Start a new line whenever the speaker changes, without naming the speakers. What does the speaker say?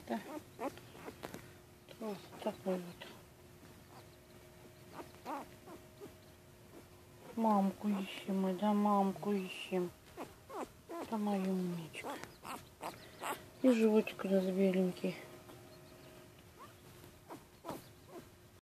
Да. Вот такой вот. Мамку ищем мы, да, мамку ищем. Это моя умничка. И животик у нас беленький.